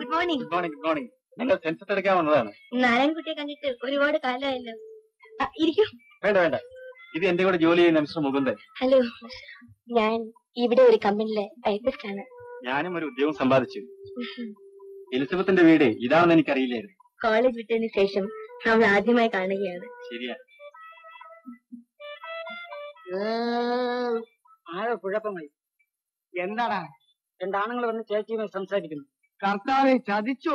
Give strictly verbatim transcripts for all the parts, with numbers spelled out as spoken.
Good morning. Good morning. Good morning. നിങ്ങൾ census എടുക്കാൻ വന്നതാണ്. നാരായൺകുട്ടിയെ കണ്ടിട്ട് ഒരുപാട് കാലമായല്ലോ. ഇരിക്കും. വേണ്ട വേണ്ട, ഇത് എന്റെ കൂടെ ജോലി ചെയ്യുന്ന മിസ്റ്റർ മുകുന്ദൻ. ഹലോ, ഞാൻ ഇവിടെ ഒരു കമ്പനിയിലെ ടൈപ്പിസ്റ്റ് ആണ്. ഞാനും ഒരു ഉദ്യോഗം സമ്പാദിച്ചു. എലിസബത്തിന്റെ വീട് ഇതാണെന്ന് എനിക്കറിയില്ലായിരുന്നു. കോളേജ് വിട്ടതിന് ശേഷം നമ്മൾ ആദ്യമായി കാണുകയാണ്. ശരിയാ. ആകെ കുഴപ്പമായി. എന്താടാ രണ്ടാണുങ്ങൾ വന്ന് ചേച്ചിയുമായി സംസാരിക്കുന്നു? കർത്താവെ ചതിച്ചോ?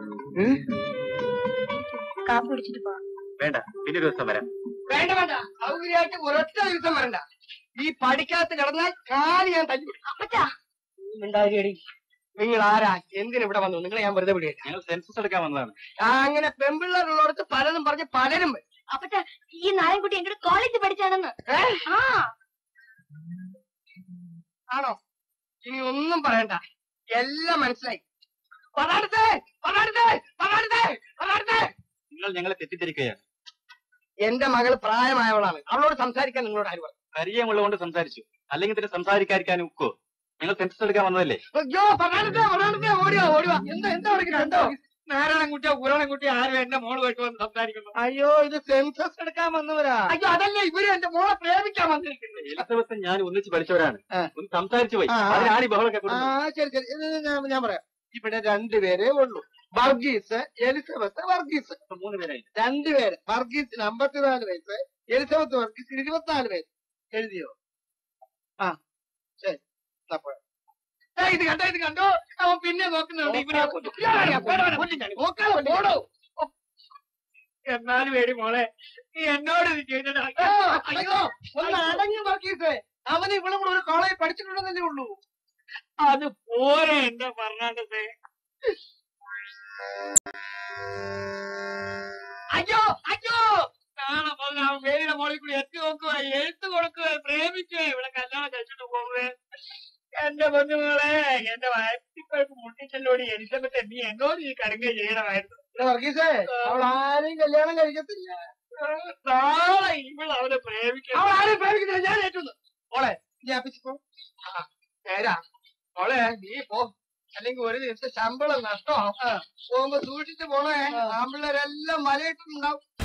കാപ്പി കുടിച്ചിട്ട് പോവാം. വേണ്ട, പിന്നെ ഒരു ദിവസം വരാം. വേണ്ട വേണ്ട, സൗകര്യമായിട്ട് ഒരൊറ്റ ദിവസം വരണ്ട. ഈ പഠിക്കാത്ത കിടന്നാൽ കാലി ഞാൻ തല്ലി. ഉണ്ടായി. നിങ്ങൾ ആരാ? എന്തിനിവിടെ വന്നു? നിങ്ങളെ ഞാൻ വെറുതെ വിടുകയില്ല. ഞങ്ങൾ സെൻസസ് എടുക്കാൻ വന്നതാണ്. അങ്ങനെ പെമ്പിള്ളേരുള്ളടത്ത് പലതും പറഞ്ഞ് പലരും അപ്പച്ച, ഈ നാരായൺകുട്ടി എന്റെ കോളേജിൽ പഠിച്ചാണെന്ന്. ആണോ? ഇനി ഒന്നും പറയണ്ട, എല്ലാം മനസ്സിലായി. നിങ്ങൾ ഞങ്ങളെ തെറ്റിദ്ധരിക്കുകയാണ്. എന്റെ മകൾ പ്രായമായവളാണ്, അവളോട് സംസാരിക്കാൻ നിങ്ങളോട് ആര് പറഞ്ഞു? പരിചയമുള്ളതുകൊണ്ട് സംസാരിച്ചു, അല്ലെങ്കിൽ തന്നെ സംസാരിക്കാതിരിക്കാൻ ഒക്കോ? ഞങ്ങൾ സെൻസസ് എടുക്കാൻ വന്നതല്ലേ? അയ്യോ ഓടിയോ ഓടിവാ. എന്താ എന്താ എന്തോ നാരായണൻകുട്ടിയോ പുരാണൻകുട്ടിയോ ആരും എന്റെ മോള് പോയിട്ട് വന്ന് സംസാരിക്കുന്നു. അയ്യോ, ഇത് സെൻസസ് എടുക്കാൻ വന്നവരാ. അയ്യോ അതല്ലേ, ഇവര് എന്റെ മോളെ പ്രേമിക്കാൻ വന്നിരിക്കുന്നത്. എലിസബത്ത് ഞാൻ ഒന്നിച്ച് പഠിച്ചവരാണ്. ഒന്ന് സംസാരിച്ചു പോയി, അതിനാണ് ഈ ബഹളമൊക്കെ. ശരി ശരി, ഞാൻ പറയാം. ഇവിടെ രണ്ടുപേരേ ഉള്ളൂ, വർഗീസ്, എലിസബത്ത് വർഗീസ്. മൂന്ന് പേരായി. രണ്ടുപേര്. വർഗീസിന് അമ്പത്തിനാല് വയസ്സ്, എലിസബത്ത് വർഗീസിന് ഇരുപത്തിനാല് വയസ്സ്. എഴുതിയോ? ആ ശരി. ഇത് കണ്ടോ ഇത് കണ്ടോ, അവൻ പിന്നെ നോക്കുന്നുണ്ട്. എന്നാലും വേടി മോളെ, നീ എന്നോട് അയ്യോ ഒന്ന് അടങ്ങി വർഗീസ്. അവന് ഇവിടെ കൂടെ ഒരു കോളേജ് പഠിച്ചിട്ടുണ്ടെന്നല്ലേ ഉള്ളൂ. അത് പോരെ എന്താ പറഞ്ഞത്? അയ്യോ അയ്യോ, നാളെ മുതൽ അവൻ വേലിയുടെ മോളിൽ കൂടി എത്തി നോക്കുക, എഴുത്ത് കൊടുക്കുക, പ്രേമിക്കുക, ഇവിടെ കല്യാണം കഴിച്ചിട്ട് പോകുവേ. എന്റെ ബന്ധുങ്ങളെ, എന്റെ വയറ്റിപ്പഴപ്പ് മുട്ടിച്ചല്ലോടി എലിസബത്ത്, നീ എന്നോട് ഈ കടുങ്ക ചെയ്യണമായിരുന്നു. വർഗീസേ, അവൾ ആരെയും കല്യാണം കഴിക്കത്തില്ല. നാളെ ഇവൾ അവനെ പ്രേമിക്കും. അവൾ ആരെയും പ്രേമിക്കുന്നില്ല, ഞാൻ ഏറ്റുന്നു. മോളെ നീ അപ്പിച്ചിപ്പോ നേരാ. മോളെ നീ പോ, അല്ലെങ്കിൽ ഒരു ദിവസം ശമ്പളം നഷ്ടമാവും. പോകുമ്പോ സൂക്ഷിച്ചു പോണേ, ആമ്പിള്ളേരെല്ലാം മലയിട്ടുണ്ടാവും.